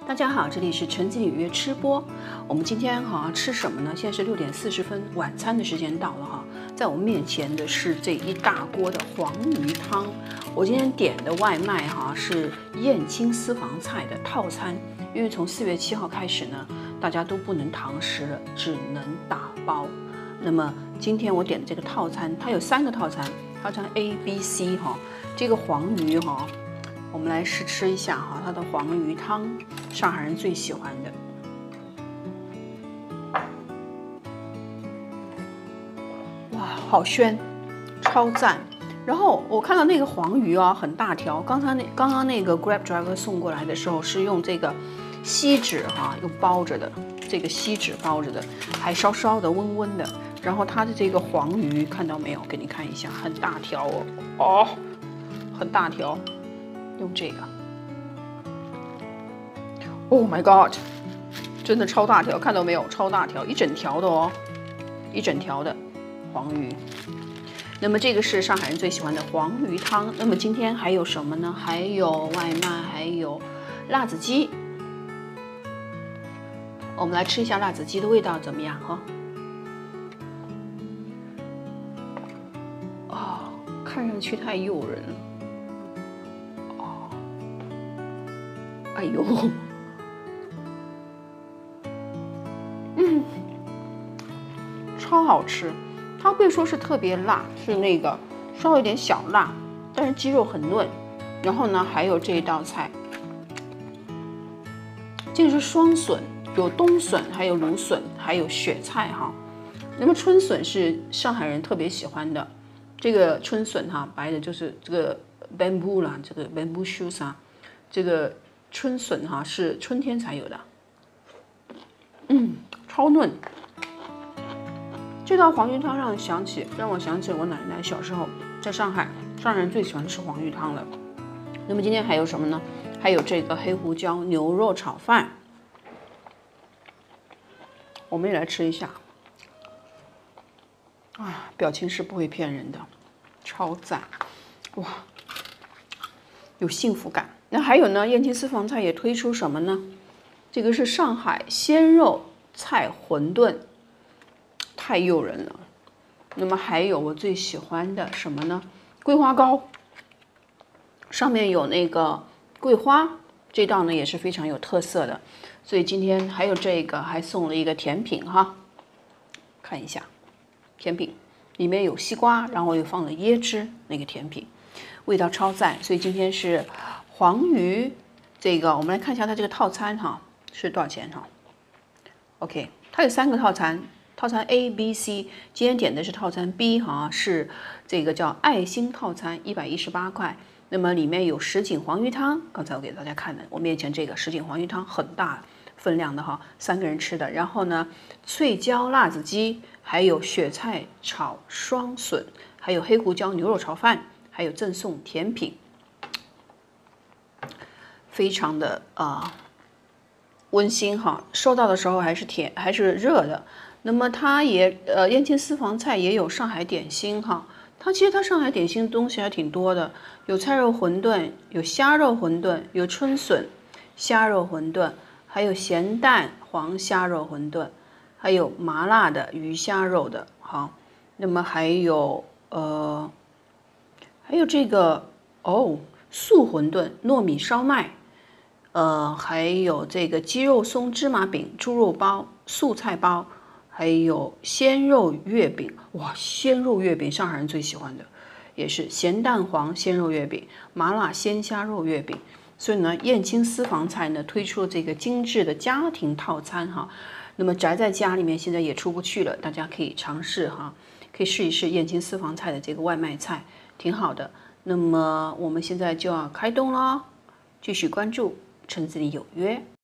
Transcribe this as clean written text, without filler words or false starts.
大家好，这里是陈经理约吃播。我们今天吃什么呢？现在是6点40分，晚餐的时间到了哈。在我们面前的是这一大锅的黄鱼汤。我今天点的外卖是燕青私房菜的套餐，因为从4月7号开始呢，大家都不能堂食了，只能打包。那么今天我点的这个套餐，它有3个套餐，套餐 A、B、C 这个黄鱼我们来试吃一下它的黄鱼汤，上海人最喜欢的。哇，好鲜，超赞！然后我看到那个黄鱼很大条，刚刚那个 Grab driver 送过来的时候是用这个锡纸又包着的，这个锡纸包着的，还烧烧的，温温的。然后它的这个黄鱼看到没有？给你看一下，很大条很大条。用这个 ，Oh my God， 真的超大条，看到没有？超大条，一整条的一整条的黄鱼。那么这个是上海人最喜欢的黄鱼汤。那么今天还有什么呢？还有外卖，还有辣子鸡。我们来吃一下辣子鸡的味道怎么样看上去太诱人了。哎呦，超好吃！它可以说是特别辣，是那个稍微有点小辣，但是鸡肉很嫩。然后呢，还有这一道菜，这个是双笋，有冬笋，还有芦笋，还有雪菜那么春笋是上海人特别喜欢的，这个春笋白的就是这个 bamboo 啦，这个 bamboo shoots 这个。春笋是春天才有的，超嫩。这道黄鱼汤让我想起我奶奶小时候在上海，上海人最喜欢吃黄鱼汤了。那么今天还有什么呢？还有这个黑胡椒牛肉炒饭，我们也来吃一下。表情是不会骗人的，超赞，哇，有幸福感。那还有呢，燕青私房菜也推出什么呢？这个是上海鲜肉菜馄饨，太诱人了。那么还有我最喜欢的什么呢？桂花糕，上面有那个桂花，这道呢也是非常有特色的。所以今天还有这个，还送了一个甜品看一下，甜品里面有西瓜，然后又放了椰汁，那个甜品味道超赞。所以今天是黄鱼，这个我们来看一下它这个套餐是多少钱OK， 它有3个套餐，套餐 A、B、C， 今天点的是套餐 B 是这个叫爱心套餐，118块。那么里面有什锦黄鱼汤，刚才我给大家看的，我面前这个什锦黄鱼汤很大分量的3个人吃的。然后呢，脆椒辣子鸡，还有雪菜炒双笋，还有黑胡椒牛肉炒饭，还有赠送甜品。非常的温馨收到的时候还是热的。那么它也燕青私房菜也有上海点心它其实它上海点心的东西还挺多的，有菜肉馄饨，有虾肉馄饨，有春笋虾肉馄饨，还有咸蛋黄虾肉馄饨，还有麻辣的鱼虾肉的那么还有这个素馄饨糯米烧麦。还有这个鸡肉松芝麻饼、猪肉包、素菜包，还有鲜肉月饼。哇，鲜肉月饼上海人最喜欢的，也是咸蛋黄鲜肉月饼、麻辣鲜虾肉月饼。所以呢，燕青私房菜呢推出了这个精致的家庭套餐那么宅在家里面现在也出不去了，大家可以尝试可以试一试燕青私房菜的这个外卖菜，挺好的。那么我们现在就要开动了，继续关注。陈子里有约。